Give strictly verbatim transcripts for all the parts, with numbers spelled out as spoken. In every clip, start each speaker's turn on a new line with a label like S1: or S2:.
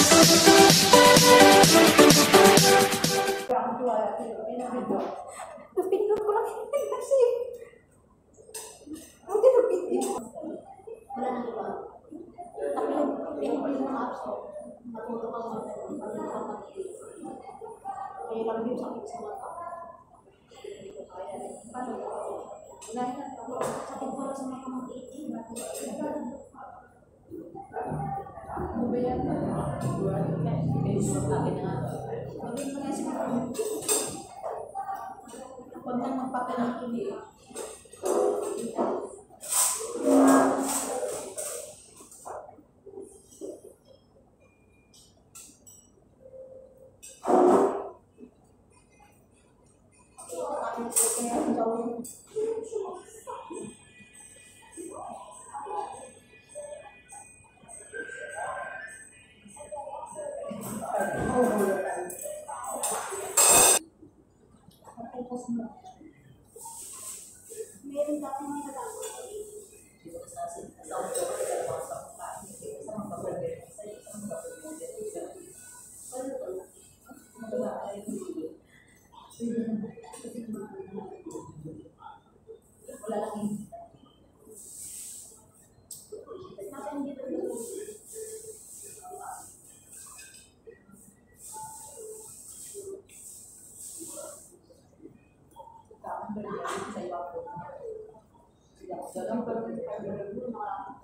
S1: Napindot ko lang kasi. Hindi napindot. Wala na iba. Tapi yung pinipili ng apps ko, matuto ka sa matuto ka mag-i. Kaya lang yung sakit sa mata. Paano ba? Dahil sakit ko lang sa mata mag-i. Ano ba yan? May sulat natin na nga. Maging mga siguro. Huwag nang magpapalang hindi. Meron dapat mga nagagawa. Wala lang yun. Nasaan dito dito? Kapan berjaya sa iba po. Sila ko dalam berjaya dulu malah.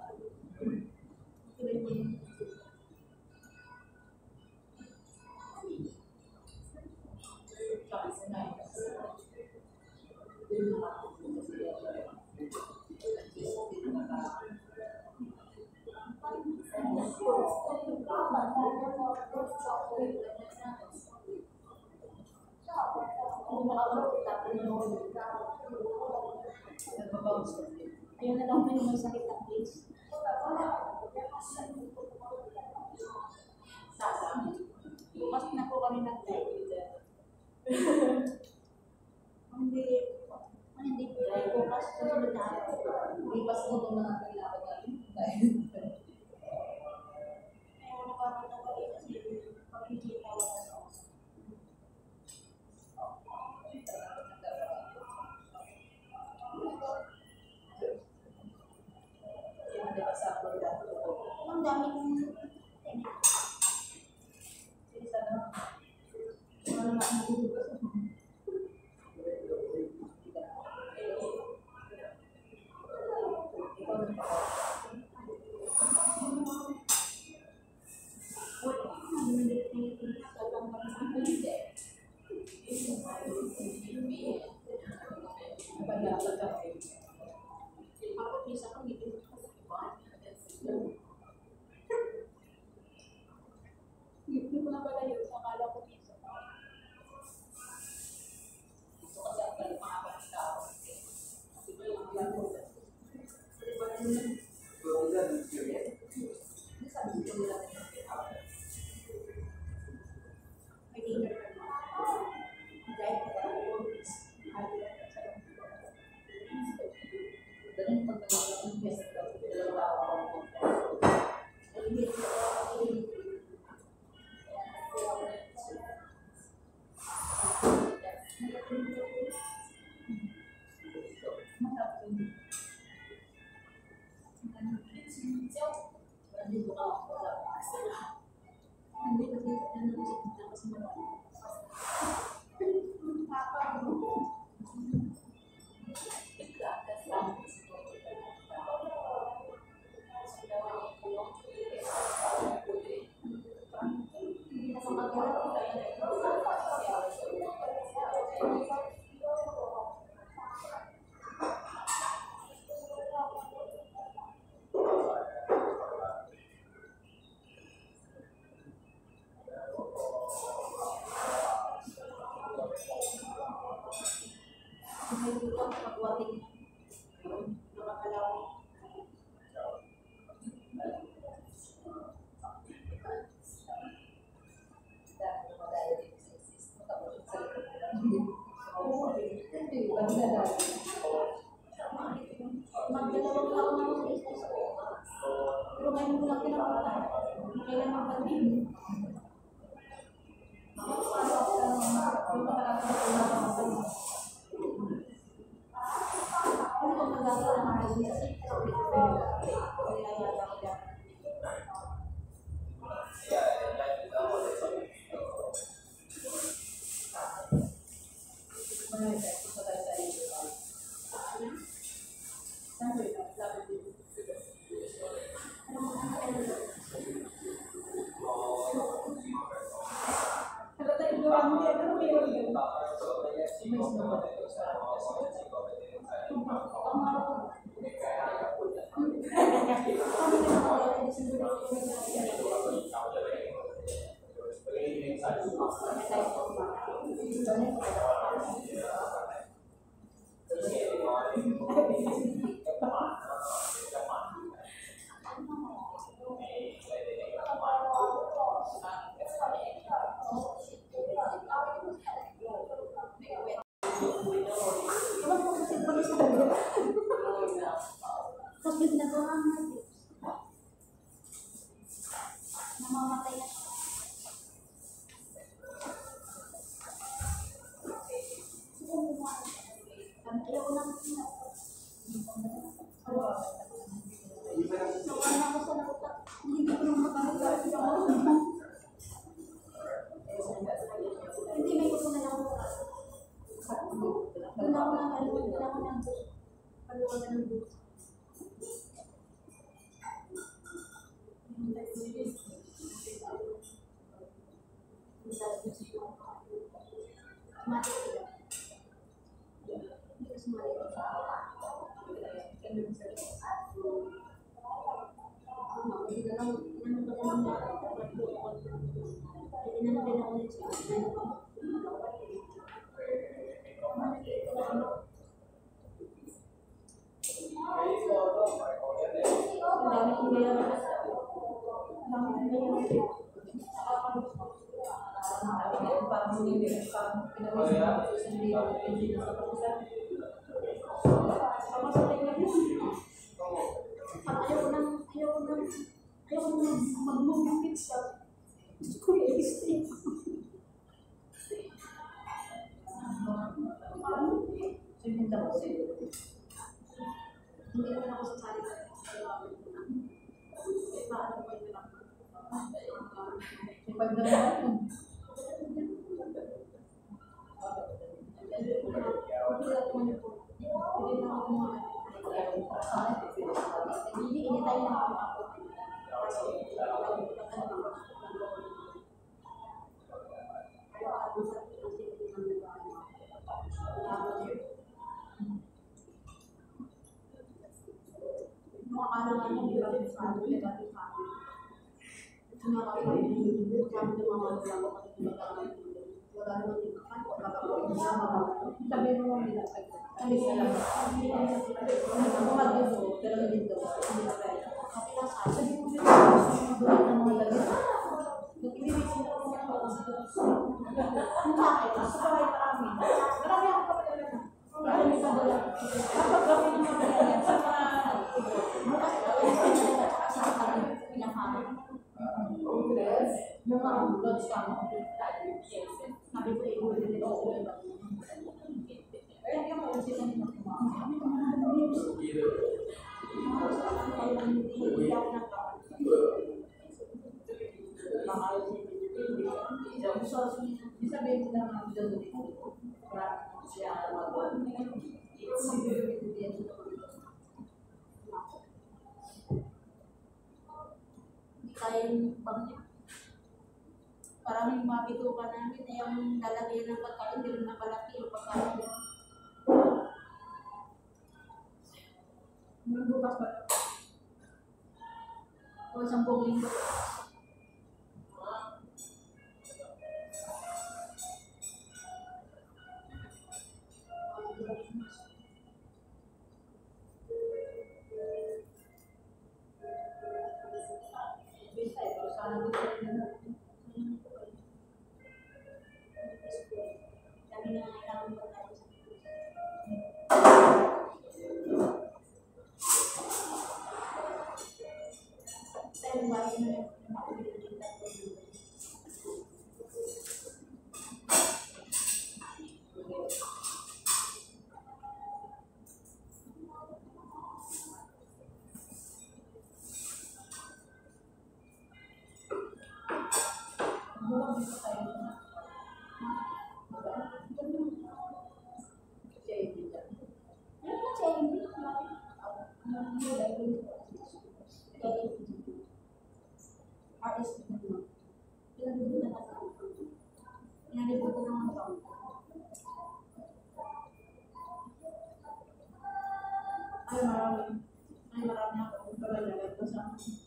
S1: Ayun na lang yung sakit na please. Mas na po kami nag-live. Hindi. Hindi po tayo bukas sa sunod na araw. Lipas mo itong mga kailangan namin. Kaya nakarang na kayo kasi pag-ikita wala sa oras. Ang dami kong sige sana. Ano naman ang bubukas? Ako bisa kang gitu. Hindi ko na pala yun. Akala ko bisa. Ito kasi ang pala pangapat ng tao. Ito yung ang lang ko. Sabi ko nila na yung tao. May dinner ka na. Dahil ka na yung ganun pag naging best daw, dalawa ako. Ay, hindi ko Magdalawang taon na ako sa isip ko. Pero ngayon ko lang pinapalala. Kailan magpapalibig? Yung pagkakataon na ano kung magagawa ng mga hindi kasi tapos may ginagawa natin. Namamatay na siya. Ayaw ko lang sila. Nakuha na ako sa nakutak. Hindi ko nang makakagawa siya ako. Hindi may gusto na lang ako. Doon ako na kaluwag na ako ng buso. Kaluwag na ng buso. Mati sila. Hindi kasi mati. Hindi na lang, inanong ka naman na inanong din ako nito. Ang dami kong bayaran. Ang dami kong bayaran. Parang hindi parang pinag-usapan ko sa hindi ako hindi na sa pag-usapan. Tapos sa tingnan mo. Parang ayaw ko nang ayaw ko nang ayaw ko nang mag-move sa ko yung extreme. Hindi na ako sa'yo. Hindi naman ako sa salita. Paano ko yung lang? Ipagdamag mo. Hindi, initay na ako ako. Mga kalangan yung iba yung sa atin, iba yung sa atin. Ito nga ako, sabi ng mga mga ako, wala naman yung kapan, wala ka po yung sama. Sabi mo mga nila, sabi sila lang. Ako mag-gusto, pero hindi dito. Hindi na kaya. Sabi lang sa akin, sabi mo yung mga ng mga lagyan. Nag-ibig sila ng mga mga ang bakit? Sa bahay marami. Marami ako kapatid na. Marami sa dala. Kapag kami ng mga lagyan sa mga bukas sa akin, pinakaman. Yung mga blood sa mga sabi ko, i-ulit nito ako. Kaya yung mga ulit nito ako. Kami naman ang mga news. Mga sa akin, kaya lang hindi ako nagkakas. Mga ulit so, sabihin ko na mga video dito. Para siya mag-one. It's kaya yung pangit. Parang yung mga bituka namin na yung lalagyan ng pagkain, hindi rin napalaki yung pagkain. Yung bukas ba? O isang buong linggo. Buwag dito tayo na. Ano ba siya hindi? Ano ba siya? Artist ko naman. Ilang dito na nasa ako. Inalibot ko naman ito. Ay, marami. Ay, marami ako. Palagay ko sa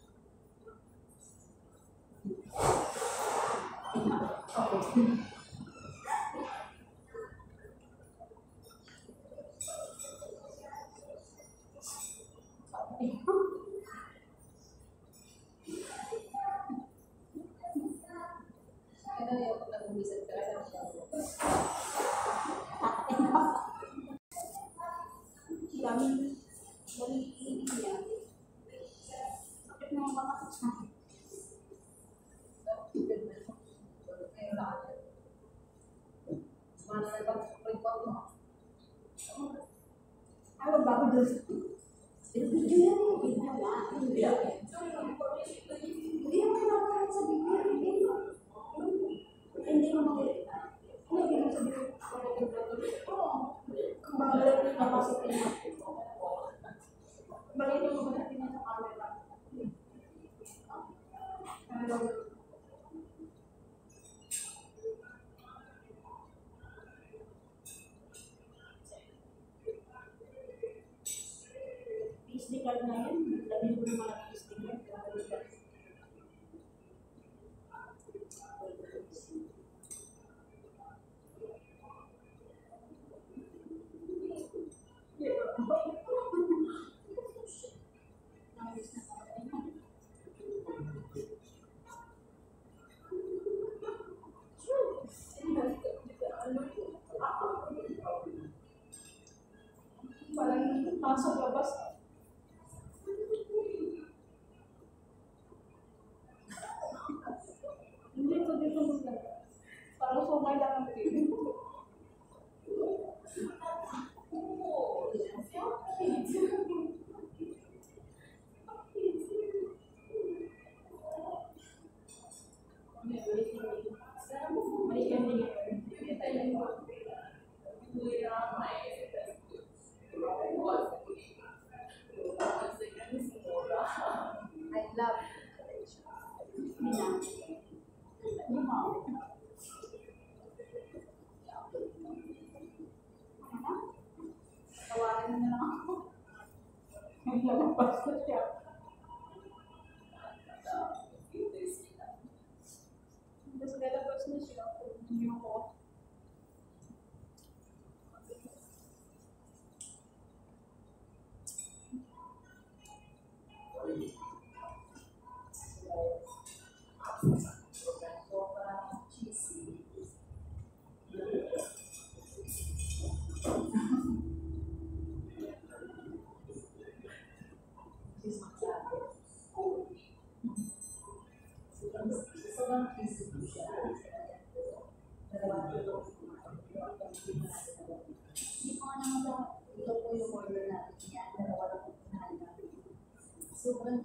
S1: dami. Dami niya. Sakit na mga bata sa akin. Ay, magbago doon. Video yan. Video ba? Video. Hindi naman nakakain sa video. Hindi mo makikita. Ano yung ganun sa video? Oo. Kung bagalan yung capacity niya. Bagalan yung capacity niya sa camera. Ano P S D card na yan. Labi ko naman ang P S D card. Parang pasok labas. Hindi ko dito maganda. Parang sumay lang ang pili. I love Mina. Tawarin mo na lang ako. May lalabas na siya. Tapos lalabas na siya. Hindi ako. Sobrang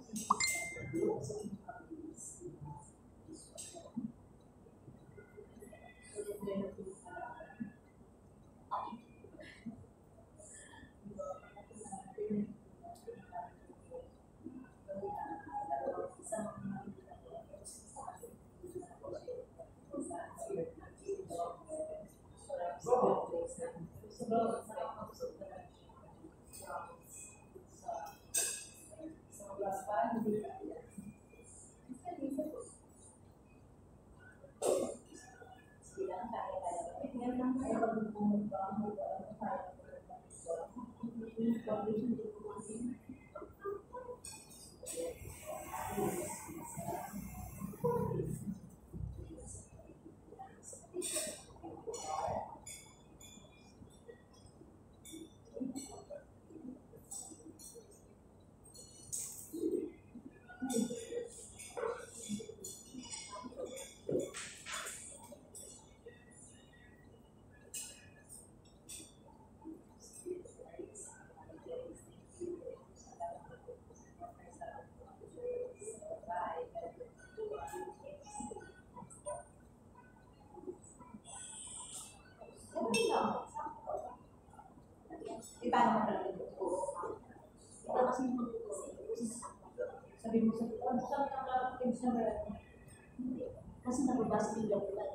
S1: sabi mo sa ano sabi ng kapatid sa meron? Hindi. Kasi nababasa din daw nila.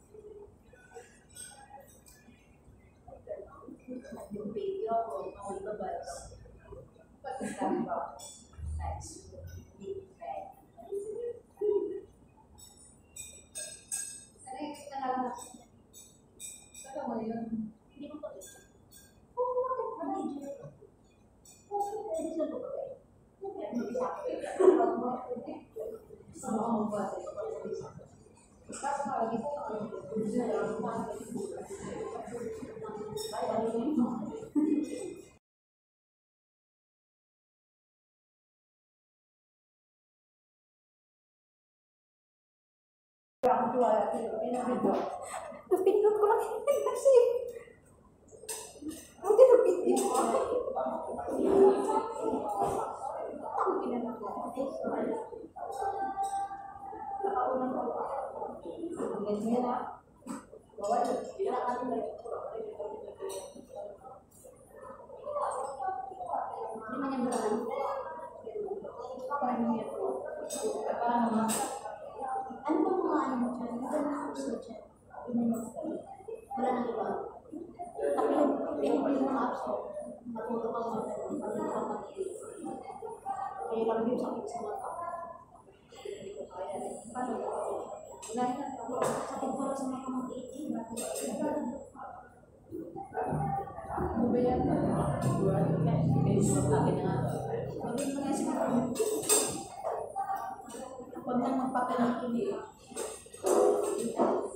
S1: Yung video ko, ako ibabas. Pagkasabi ba? Nice. Big fan. Ano yung talaga? Saka mo yun? Hindi mo pa ito. Oo, bakit ba medyo? Oo, pwede sa lupa ba? Kaya mag-isa ko yun. Sa mga mabasa, ito pa rin isa. Tapos marami ko sa kanila. Gusto na lang, kumakain ko yung bukas. Ay, ano yun? Ang tuwala sila. Napindot ko lang kasi. Ang pinapindot ko. Ang pinapindot ko. Nakaunang ko. Ang ganyan na. Bawal. Pinakain na rin. Hindi man yung berang. Paano niya ito? Paano nga? Ano ba mga ano mo dyan? Ano ba mga gusto dyan? Wala nang iba. Tapi yung pinipin yung mga apps ko, matuto ka mga ganun, matuto ka mag-i-i. Kaya lang yung sakit sa mata. Hindi ko kaya. Paano ba? Wala na. Sakit ko lang sa mata mag-i-i. Ano ba yan? Hindi ko sabi na nga. Maging mga siya. Huwag nang magpapalang hindi.